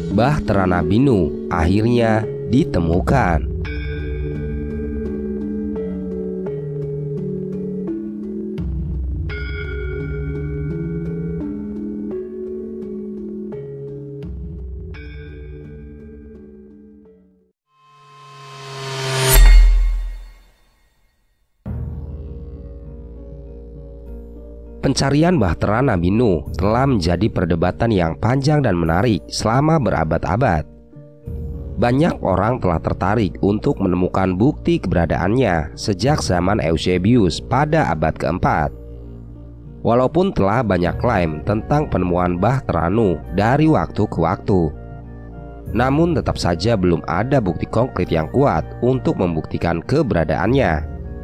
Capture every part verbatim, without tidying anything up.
Bahtera Nabi Nuh akhirnya ditemukan. Pencarian Bahtera Nabi Nuh telah menjadi perdebatan yang panjang dan menarik selama berabad-abad. Banyak orang telah tertarik untuk menemukan bukti keberadaannya sejak zaman Eusebius pada abad keempat. Walaupun telah banyak klaim tentang penemuan Bahtera Nuh dari waktu ke waktu, namun tetap saja belum ada bukti konkret yang kuat untuk membuktikan keberadaannya.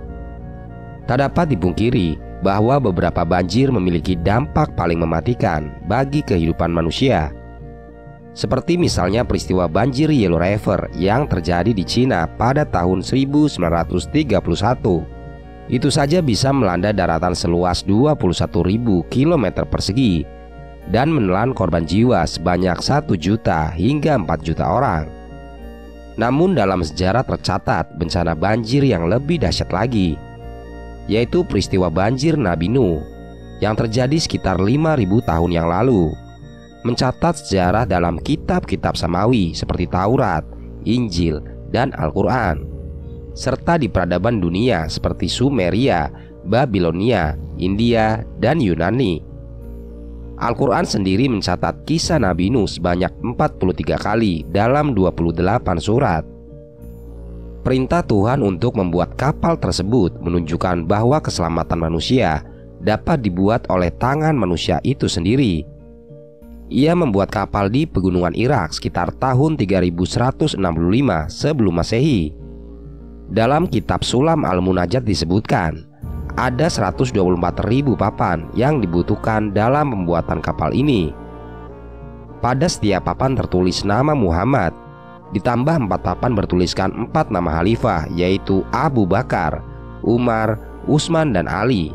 Tak dapat dipungkiri bahwa beberapa banjir memiliki dampak paling mematikan bagi kehidupan manusia. Seperti misalnya peristiwa banjir Yellow River yang terjadi di Cina pada tahun seribu sembilan ratus tiga puluh satu. Itu saja bisa melanda daratan seluas dua puluh satu ribu kilometer persegi dan menelan korban jiwa sebanyak satu juta hingga empat juta orang. Namun dalam sejarah tercatat bencana banjir yang lebih dahsyat lagi, yaitu peristiwa banjir Nabi Nuh yang terjadi sekitar lima ribu tahun yang lalu, mencatat sejarah dalam kitab-kitab samawi seperti Taurat, Injil, dan Al-Quran, serta di peradaban dunia seperti Sumeria, Babilonia, India, dan Yunani. Al-Quran sendiri mencatat kisah Nabi Nuh sebanyak empat puluh tiga kali dalam dua puluh delapan surat. Perintah Tuhan untuk membuat kapal tersebut menunjukkan bahwa keselamatan manusia dapat dibuat oleh tangan manusia itu sendiri. Ia membuat kapal di pegunungan Irak sekitar tahun tiga ribu seratus enam puluh lima sebelum Masehi. Dalam kitab Sulam Al-Munajat disebutkan ada seratus dua puluh empat ribu papan yang dibutuhkan dalam pembuatan kapal ini. Pada setiap papan tertulis nama Muhammad, ditambah empat papan bertuliskan empat nama khalifah, yaitu Abu Bakar, Umar, Utsman, dan Ali.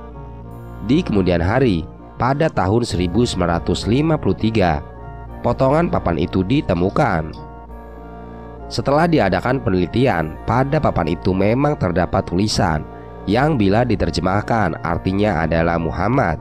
Di kemudian hari, pada tahun seribu sembilan ratus lima puluh tiga, potongan papan itu ditemukan. Setelah diadakan penelitian, pada papan itu memang terdapat tulisan yang bila diterjemahkan artinya adalah Muhammad.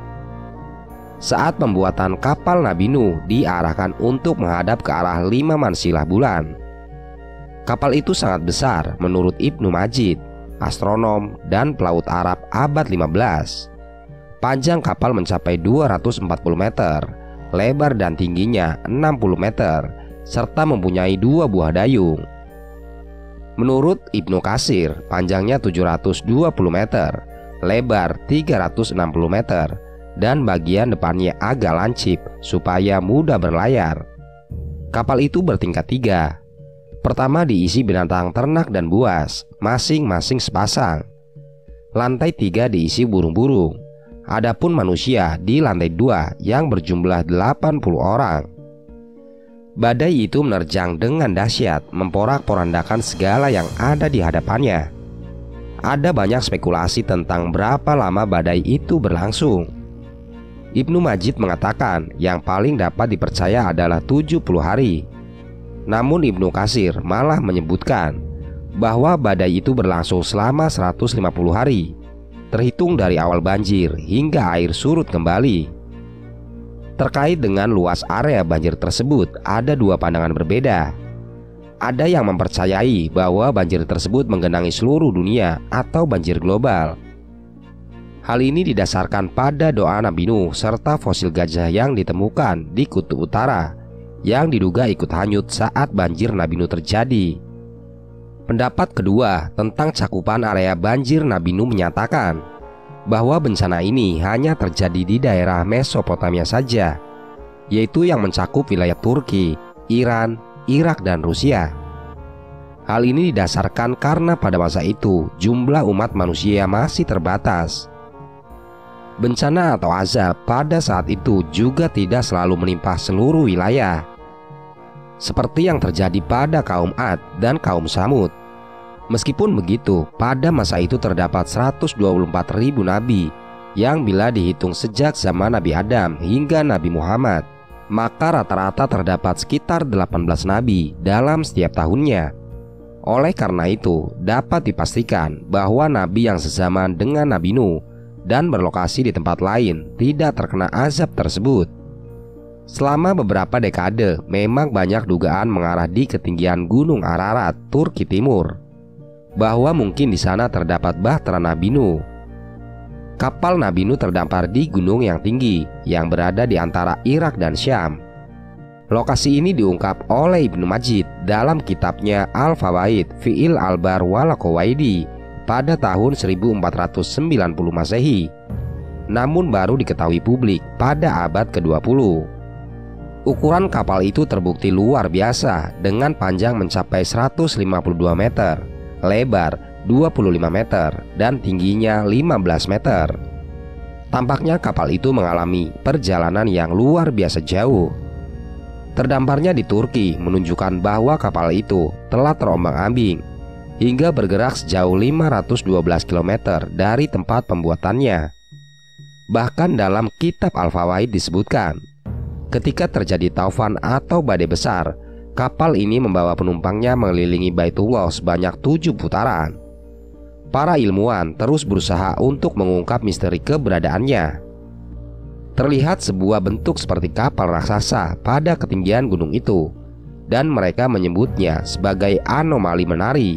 Saat pembuatan kapal Nabi Nuh diarahkan untuk menghadap ke arah lima mansilah bulan. Kapal itu sangat besar menurut Ibnu Majid, astronom dan pelaut Arab abad lima belas. Panjang kapal mencapai dua ratus empat puluh meter, lebar dan tingginya enam puluh meter, serta mempunyai dua buah dayung. Menurut Ibnu Katsir, panjangnya tujuh ratus dua puluh meter, lebar tiga ratus enam puluh meter, dan bagian depannya agak lancip supaya mudah berlayar. Kapal itu bertingkat tiga. Pertama diisi binatang ternak dan buas, masing-masing sepasang. Lantai tiga diisi burung-burung. Adapun manusia di lantai dua yang berjumlah delapan puluh orang. Badai itu menerjang dengan dahsyat, memporak-porandakan segala yang ada di hadapannya. Ada banyak spekulasi tentang berapa lama badai itu berlangsung. Ibnu Majid mengatakan yang paling dapat dipercaya adalah tujuh puluh hari. Namun Ibnu Katsir malah menyebutkan bahwa badai itu berlangsung selama seratus lima puluh hari, terhitung dari awal banjir hingga air surut kembali. Terkait dengan luas area banjir tersebut, ada dua pandangan berbeda. Ada yang mempercayai bahwa banjir tersebut menggenangi seluruh dunia atau banjir global. Hal ini didasarkan pada doa Nabi Nuh serta fosil gajah yang ditemukan di kutub utara yang diduga ikut hanyut saat banjir Nabi Nuh terjadi. Pendapat kedua tentang cakupan area banjir Nabi Nuh menyatakan bahwa bencana ini hanya terjadi di daerah Mesopotamia saja, yaitu yang mencakup wilayah Turki, Iran, Irak, dan Rusia. Hal ini didasarkan karena pada masa itu jumlah umat manusia masih terbatas. Bencana atau azab pada saat itu juga tidak selalu menimpa seluruh wilayah, seperti yang terjadi pada kaum Ad dan kaum Samud. Meskipun begitu, pada masa itu terdapat seratus dua puluh empat ribu nabi yang bila dihitung sejak zaman Nabi Adam hingga Nabi Muhammad maka rata-rata terdapat sekitar delapan belas nabi dalam setiap tahunnya. Oleh karena itu, dapat dipastikan bahwa nabi yang sezaman dengan Nabi Nuh dan berlokasi di tempat lain tidak terkena azab tersebut. Selama beberapa dekade, memang banyak dugaan mengarah di ketinggian Gunung Ararat, Turki Timur, bahwa mungkin di sana terdapat bahtera Nabi Nuh. Kapal Nabi Nuh terdampar di gunung yang tinggi yang berada di antara Irak dan Syam. Lokasi ini diungkap oleh Ibnu Majid dalam kitabnya Al-Fawaid Fi'il Al-Bar wal Qawaidi pada tahun seribu empat ratus sembilan puluh Masehi, namun baru diketahui publik pada abad kedua puluh. Ukuran kapal itu terbukti luar biasa dengan panjang mencapai seratus lima puluh dua meter, lebar dua puluh lima meter, dan tingginya lima belas meter. Tampaknya kapal itu mengalami perjalanan yang luar biasa jauh. Terdamparnya di Turki menunjukkan bahwa kapal itu telah terombang-ambing hingga bergerak sejauh lima ratus dua belas kilometer dari tempat pembuatannya. Bahkan dalam kitab Al-Fawaid disebutkan, ketika terjadi taufan atau badai besar, kapal ini membawa penumpangnya mengelilingi Baitullah sebanyak tujuh putaran. Para ilmuwan terus berusaha untuk mengungkap misteri keberadaannya. Terlihat sebuah bentuk seperti kapal raksasa pada ketinggian gunung itu, dan mereka menyebutnya sebagai anomali menari.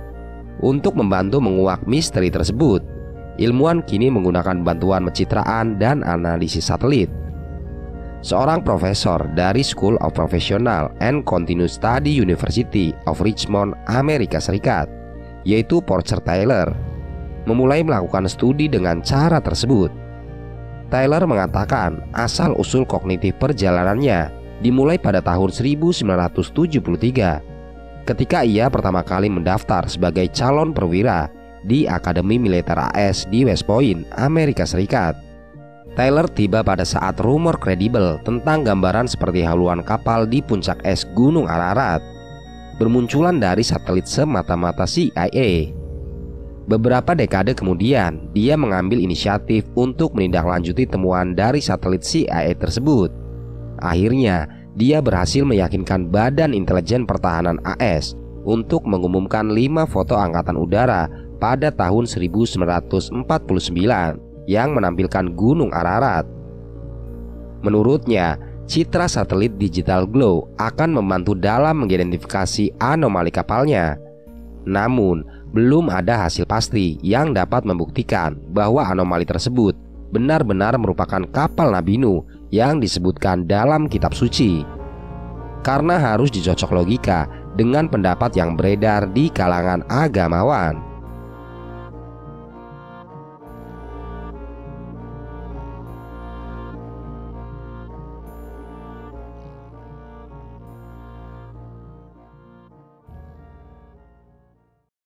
Untuk membantu menguak misteri tersebut, ilmuwan kini menggunakan bantuan pencitraan dan analisis satelit. Seorang profesor dari School of Professional and Continuous Study University of Richmond, Amerika Serikat, yaitu Porter Taylor, memulai melakukan studi dengan cara tersebut. Taylor mengatakan asal-usul kognitif perjalanannya dimulai pada tahun seribu sembilan ratus tujuh puluh tiga, ketika ia pertama kali mendaftar sebagai calon perwira di Akademi Militer A S di West Point, Amerika Serikat. Taylor tiba pada saat rumor kredibel tentang gambaran seperti haluan kapal di puncak es Gunung Ararat bermunculan dari satelit semata-mata C I A. Beberapa dekade kemudian, dia mengambil inisiatif untuk menindaklanjuti temuan dari satelit C I A tersebut. Akhirnya, dia berhasil meyakinkan Badan Intelijen Pertahanan A S untuk mengumumkan lima foto angkatan udara pada tahun seribu sembilan ratus empat puluh sembilan yang menampilkan Gunung Ararat. Menurutnya, citra satelit digital glow akan membantu dalam mengidentifikasi anomali kapalnya. Namun, belum ada hasil pasti yang dapat membuktikan bahwa anomali tersebut benar-benar merupakan kapal Nabi Nuh yang disebutkan dalam kitab suci. Karena harus dicocok logika dengan pendapat yang beredar di kalangan agamawan.